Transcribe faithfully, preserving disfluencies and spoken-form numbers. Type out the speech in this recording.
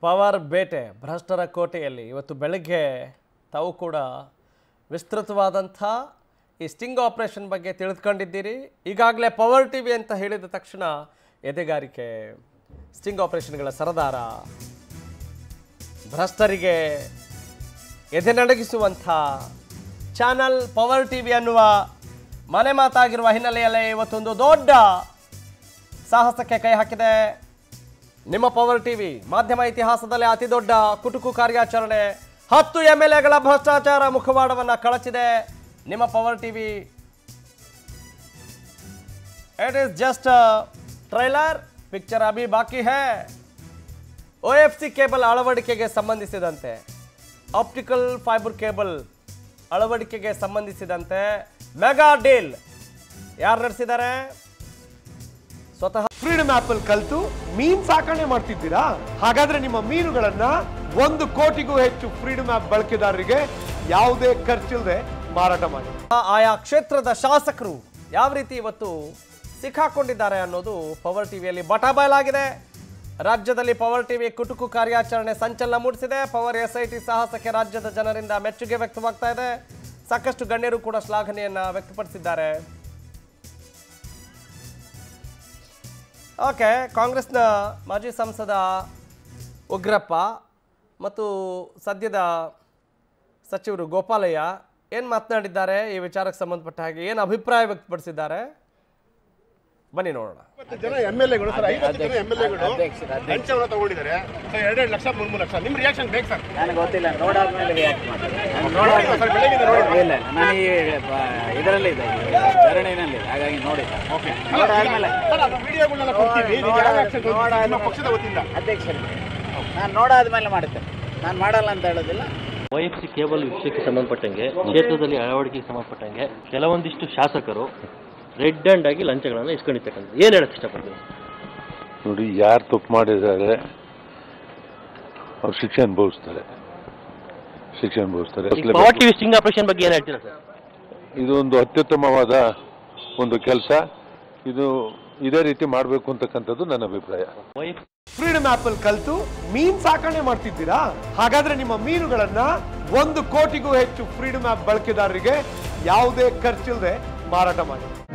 Power ಬೇಟೆ ಭ್ರಷ್ಟರ ಕೋಟೆಯಲ್ಲಿ ಇವತ್ತು ಬೆಳಗ್ಗೆ ತಾವು ಕೂಡ ವಿಸ್ತೃತವಾದಂಥ ಈ ಸ್ಟಿಂಗ್ ಆಪರೇಷನ್ ಬಗ್ಗೆ ತಿಳಿದುಕೊಂಡಿದ್ದೀರಿ. ಈಗಾಗಲೇ ಪವರ್ ಟಿವಿ ಅಂತ ಹೇಳಿದ ತಕ್ಷಣ ಎದೆಗಾರಿಕೆ, ಸ್ಟಿಂಗ್ ಆಪರೇಷನ್ಗಳ ಸರದಾರ, ಭ್ರಷ್ಟರಿಗೆ ಎದೆ ನಡಗಿಸುವಂಥ ಚಾನಲ್ ಪವರ್ ಟಿವಿ ಅನ್ನುವ ಮನೆ ಮಾತಾಗಿರುವ ಹಿನ್ನೆಲೆಯಲ್ಲಿ ಇವತ್ತೊಂದು ದೊಡ್ಡ ಸಾಹಸಕ್ಕೆ ಕೈ ಹಾಕಿದೆ. ನಿಮ್ಮ ಪವರ್ ಟಿವಿ ಮಾಧ್ಯಮ ಇತಿಹಾಸದಲ್ಲಿ ಅತಿ ದೊಡ್ಡ ಕುಟುಕು ಕಾರ್ಯಾಚರಣೆ, ಹತ್ತು ಎಂ ಎಲ್ ಎಗಳ ಭ್ರಷ್ಟಾಚಾರ ಮುಖವಾಡವನ್ನು ಕಳಚಿದೆ ನಿಮ್ಮ power TV. It is just trailer, picture ಅಭಿ ಬಾಕಿ ಹೈ. ಒ ಎಫ್ ಸಿ ಕೇಬಲ್ ಅಳವಡಿಕೆಗೆ ಸಂಬಂಧಿಸಿದಂತೆ, ಆಪ್ಟಿಕಲ್ ಫೈಬರ್ ಕೇಬಲ್ ಅಳವಡಿಕೆಗೆ ಸಂಬಂಧಿಸಿದಂತೆ ಮೆಗಾ ಡೀಲ್ ಯಾರು ನಡೆಸಿದ್ದಾರೆ? ಸ್ವತಃ ಫ್ರೀಡಮ್ ಆಪ್ ಅಲ್ಲಿ ಕಲಿತು ಮೀನ್ ಸಾಕಣೆ ಮಾಡ್ತಿದ್ದೀರಾ? ಹಾಗಾದ್ರೆ ನಿಮ್ಮ ಮೀನುಗಳನ್ನ ಒಂದು ಕೋಟಿಗೂ ಹೆಚ್ಚು ಫ್ರೀಡಮ್ ಆಪ್ ಬಳಕೆದಾರರಿಗೆ ಯಾವುದೇ ಖರ್ಚಿಲ್ಲದೆ ಮಾರಾಟ ಮಾಡಿ. ಆಯಾ ಕ್ಷೇತ್ರದ ಶಾಸಕರು ಯಾವ ರೀತಿ ಇವತ್ತು ಸಿಕ್ಕಾಕೊಂಡಿದ್ದಾರೆ ಅನ್ನೋದು ಪವರ್ ಟಿವಿಯಲ್ಲಿ ಬಟಾಬಯಲಾಗಿದೆ. ರಾಜ್ಯದಲ್ಲಿ ಪವರ್ ಟಿವಿ ಕುಟುಕು ಕಾರ್ಯಾಚರಣೆ ಸಂಚಲನ ಮೂಡಿಸಿದೆ. ಪವರ್ ಎಸ್ ಐ ಟಿ ಸಾಹಸಕ್ಕೆ ರಾಜ್ಯದ ಜನರಿಂದ ಮೆಚ್ಚುಗೆ ವ್ಯಕ್ತವಾಗ್ತಾ ಇದೆ. ಸಾಕಷ್ಟು ಗಣ್ಯರು ಕೂಡ ಶ್ಲಾಘನೆಯನ್ನ ವ್ಯಕ್ತಪಡಿಸಿದ್ದಾರೆ. ಓಕೆ, ಕಾಂಗ್ರೆಸ್ನ ಮಾಜಿ ಸಂಸದ ಉಗ್ರಪ್ಪ ಮತ್ತು ಸದ್ಯದ ಸಚಿವರು ಗೋಪಾಲಯ್ಯ ಏನು ಮಾತನಾಡಿದ್ದಾರೆ, ಈ ವಿಚಾರಕ್ಕೆ ಸಂಬಂಧಪಟ್ಟ ಹಾಗೆ ಏನು ಅಭಿಪ್ರಾಯ ವ್ಯಕ್ತಪಡಿಸಿದ್ದಾರೆ, ಬನ್ನಿ ನೋಡೋಣ. ಜನ ಎಂ ಎಲ್ ಎಗಳು ಸರ್, ಐವತ್ತು ಜನ ಎಂ ಎಲ್ ಎಗಳು ಲಂಚವನ್ನು ತಗೊಂಡಿದ್ದಾರೆ. ಎರಡೆರಡು ಲಕ್ಷ ಮೂರು ಮೂರು ಲಕ್ಷ. ನಿಮ್ಮ ರಿಯಾಕ್ಷನ್ ಬೇಕು ಸರ್? ನನಗೆ ಗೊತ್ತಿಲ್ಲ, ನೋಡಾದ್ಮೇಲೆ ರಿಯಾಕ್ಟ್ ಮಾಡಿ. ಇಲ್ಲ, ನಾನು ಈ ಇದರಲ್ಲಿ ಇದೆ, ಧರಣಿನಲ್ಲಿ, ಹಾಗಾಗಿ ನೋಡಿಲ್ಲ. ನೋಡಾದ್ಮೇಲೆ ಪಕ್ಷದ ವತಿಯಿಂದ ಅಧ್ಯಕ್ಷರಿಗೆ ನಾನು ನೋಡಾದ್ಮೇಲೆ ಮಾಡುತ್ತೇನೆ, ನಾನು ಮಾಡಲ್ಲ ಅಂತ ಹೇಳೋದಿಲ್ಲ. ಒ ಎಫ್ ಸಿ ಕೇಬಲ್ ವಿಷಯಕ್ಕೆ ಸಂಬಂಧಪಟ್ಟಂಗೆ, ಕ್ಷೇತ್ರದಲ್ಲಿ ಅಳವಡಿಕೆಗೆ ಸಂಬಂಧಪಟ್ಟಂಗೆ ಕೆಲವೊಂದಿಷ್ಟು ಶಾಸಕರು ರೆಡ್ ಹ್ಯಾಂಡ್ ಆಗಿ ಲಂಚಗಳನ್ನು ಇಸ್ಕೊಂಡಿರ್ತಕ್ಕಂಥ ಏನು ಹೇಳಕ್ಕೆ ಇಷ್ಟಪಡ್ತೀನಿ? ನೋಡಿ, ಯಾರು ತಪ್ಪು ಮಾಡಿದ್ದಾರೆ ಅವ್ರು ಶಿಕ್ಷೆ ಅನುಭವಿಸ್ತಾರೆ, ಶಿಕ್ಷೆ ಅನುಭವಿಸ್ತಾರೆ. ಪವರ್ ಟಿವಿ ಸ್ಟಿಂಗ್ ಆಪರೇಷನ್ ಬಗ್ಗೆ ಏನು ಹೇಳ್ತೀರಾ ಸರ್? ಇದು ಒಂದು ಅತ್ಯುತ್ತಮವಾದ ಒಂದು ಕೆಲಸ. ಇದು ಇದೇ ರೀತಿ ಮಾಡಬೇಕು ಅಂತಕ್ಕಂಥದ್ದು ನನ್ನ ಅಭಿಪ್ರಾಯ. ಫ್ರೀಡಮ್ ಆಪ್ ಅಲ್ಲಿ ಕಲಿತು ಮೀನ್ ಸಾಕಣೆ ಮಾಡ್ತಿದ್ದೀರಾ? ಹಾಗಾದ್ರೆ ನಿಮ್ಮ ಮೀನುಗಳನ್ನ ಒಂದು ಕೋಟಿಗೂ ಹೆಚ್ಚು ಫ್ರೀಡಮ್ ಆಪ್ ಬಳಕೆದಾರರಿಗೆ ಯಾವುದೇ ಖರ್ಚಿಲ್ಲದೆ ಮಾರಾಟ ಮಾಡಿ.